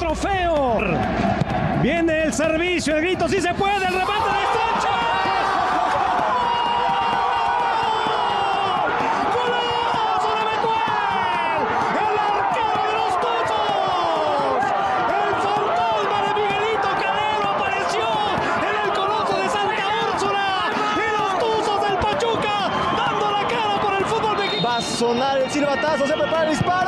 trofeo. Viene el servicio, el grito, sí se puede, el remate de Sancho. ¡Golazo de Betuel! ¡El arquero de los Tuzos! ¡El fantasma de Miguelito Calero apareció en el Coloso de Santa Úrsula! ¡Y los Tuzos del Pachuca dando la cara por el fútbol mexicano! Va a sonar el silbatazo, se prepara el disparo.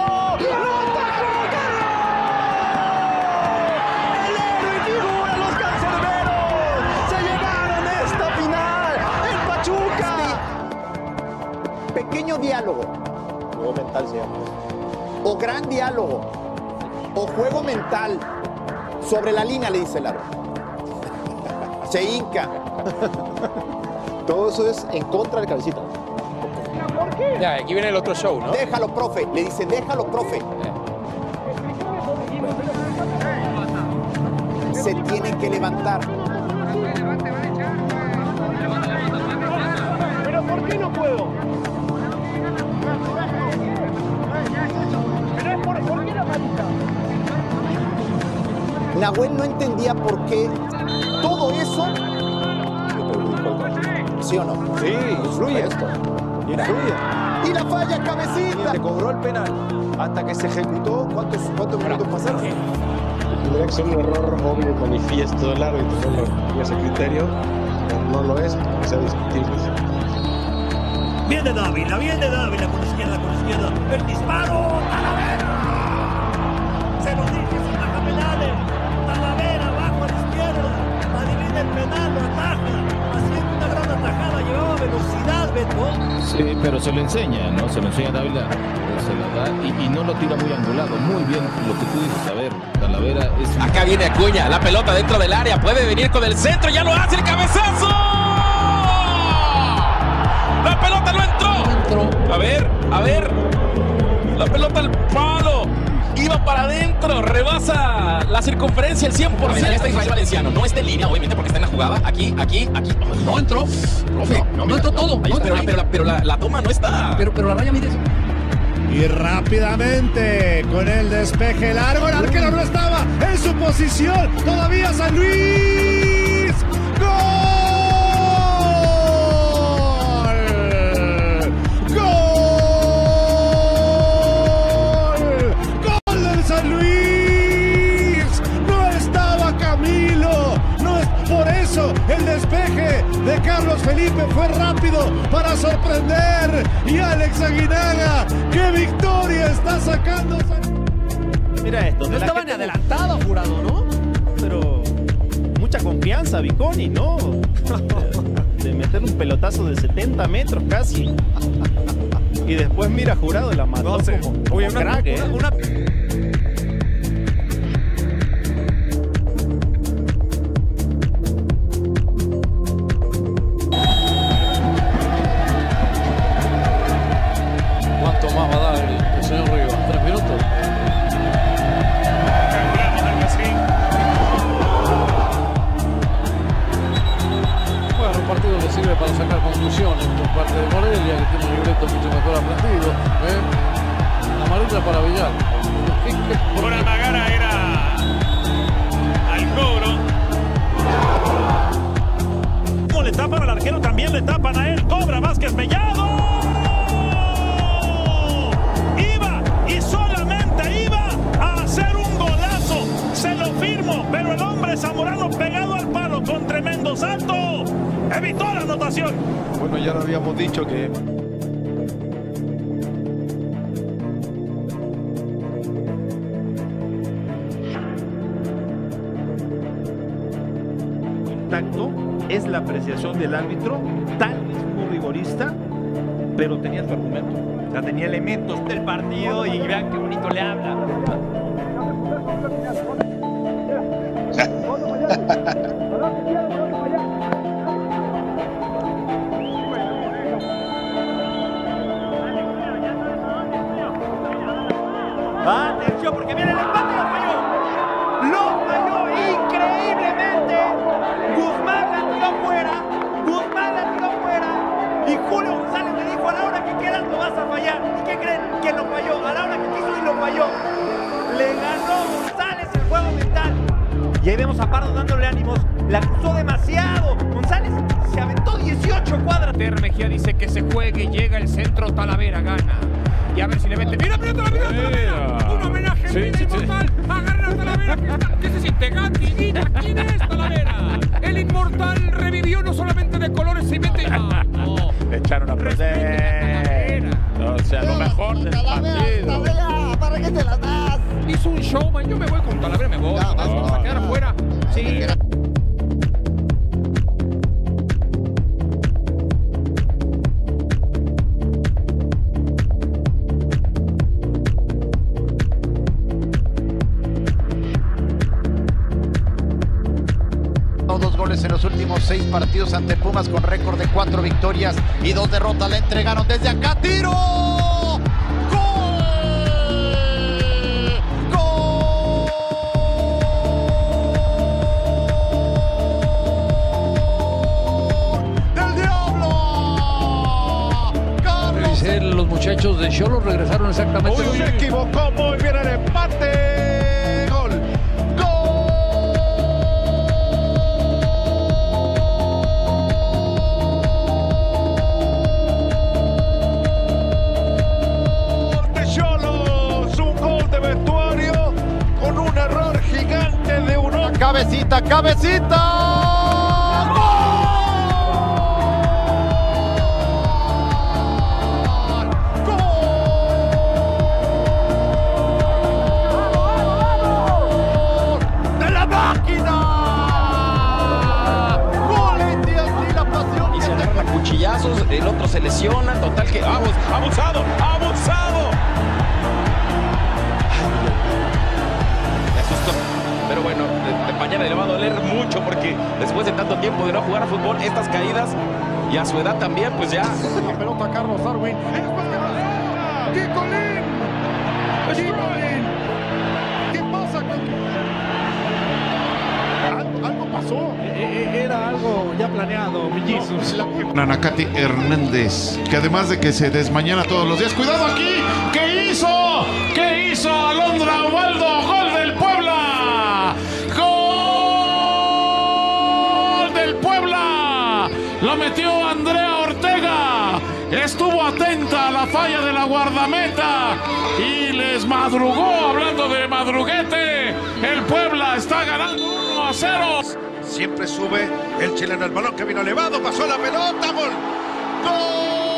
Pequeño diálogo, Juego mental se llama. o gran diálogo, o juego mental, sobre la línea, le dice el árbitro. Se hinca. Todo eso es en contra del Cabecita. Ya, aquí viene el otro show, ¿no? Déjalo, profe. Le dice, déjalo, profe. Se tiene que levantar. ¿Pero por qué no puedo? ¿Por qué la manita? Nahuel no entendía por qué todo eso, ¿sí o no? Sí, influye esto. Influye. Y la falla, Cabecita. Se cobró el penal. Hasta que se ejecutó, ¿cuántos minutos pasaron? Tendría que ser un error obvio, manifiesto del árbitro, no ese criterio no lo es, porque sea discutible. Viene Dávila con izquierda, el disparo, Talavera. Se lo dije, se ataja penales. Talavera bajo a la izquierda, adivina el penal, lo ataja, haciendo una gran atajada, llevaba velocidad, Beto. Sí, pero se lo enseña, ¿no? Se lo enseña Dávila, se la da y no lo tira muy angulado. Muy bien lo que tú dices, a ver, Talavera es... Acá viene Acuña, la pelota dentro del área, puede venir con el centro, ya lo hace el cabezazo. La pelota no entró. A ver, la pelota al palo, iba para adentro, rebasa la circunferencia el 100%. Ya está Israel Valenciano, no está en línea, obviamente, porque está en la jugada. Aquí. No entró, profe, no entró todo. No, pero la toma no está. Pero la raya mide eso. Y rápidamente, con el despeje largo, el arquero no estaba en su posición. Todavía San Luis. ¡Gol! ¡Gol del San Luis! No estaba Camilo. No es por eso el despeje de Carlos Felipe fue rápido para sorprender. Y Alex Aguinaga, ¡qué victoria está sacando! Mira esto, no estaba ni adelantado, Jurado, ¿no? Pero mucha confianza, Viconi, ¿no? De meter un pelotazo de 70 metros casi. Y después mira, Jurado, la mató como crack, ¿eh? ¿Cuánto más va a dar el señor Rivas? 3 minutos. Bueno, un partido que sirve para sacar conclusiones por parte de Morelia, que tiene un libreto mucho mejor aprendido. Amarilla para Villar. Por Almagara era al cobro. Como le tapan al arquero, también le tapan a él. Cobra Vázquez Mellado. Iba y solamente iba a hacer un golazo. Se lo firmo, pero el hombre zamorano pegado al palo con tremendo salto evitó la anotación. Bueno, ya lo habíamos dicho que Contacto es la apreciación del árbitro, tal vez muy rigorista, pero tenía su argumento. O sea, tenía elementos del partido y vean qué bonito le habla. Atención, porque viene el empate y lo falló. Lo falló increíblemente. Guzmán la tiró fuera. Y Julio González le dijo, a la hora que quieras lo vas a fallar. ¿Y qué creen? Que lo falló. A la hora que quiso y lo falló. Le ganó González el juego La cruzó demasiado. González se aventó 18 cuadras. Mejía dice que se juegue, llega el centro, Talavera gana. Y a ver si le mete. ¡Mira, Talavera! ¡Un homenaje inmortal! ¡Agarra a Talavera! ¿Qué se siente? Gatti, Guilla, ¿quién es Talavera? El inmortal revivió no solamente de colores y mete. No. Le echaron a perder. O sea, lo mejor del partido. Talavera, ¿para qué te las das? Hizo un showman. Yo me voy con Talavera, me voy. Vamos a quedar afuera. Sí. Dos goles en los últimos 6 partidos ante Pumas con récord de 4 victorias y 2 derrotas. Le entregaron desde acá. ¡Tiro! ¡Gol! ¡Gol! ¡Del Diablo! Carlos. Los muchachos de Xolos regresaron exactamente. Uy, se equivocó muy bien el empate. Cabecita, cabecita. ¡Gol! ¡Gol! ¡De la máquina! ¡Gol! Y la pasión. Y se agarran a cuchillazos, el otro se lesiona, total que abusado. Pero bueno, mañana le va a doler mucho porque después de tanto tiempo de no jugar a fútbol, estas caídas y a su edad también, pues ya. La pelota Carlos Darwin. ¡Qué colín! ¿Qué pasa con...? Algo pasó. Era algo ya planeado, Mellizos. Nanacati Hernández, que además de que se desmañana todos los días. ¡Cuidado aquí! ¿Qué hizo? ¿Qué hizo Alondra Ubaldo? ¡Gol del Puebla! ¡Gol del Puebla! Lo metió Andrea Ortega. Estuvo atenta a la falla de la guardameta y les madrugó. Hablando de madruguete, el Puebla está ganando 1-0. Siempre sube el chileno, el balón que vino elevado, pasó la pelota, gol. ¡Gol!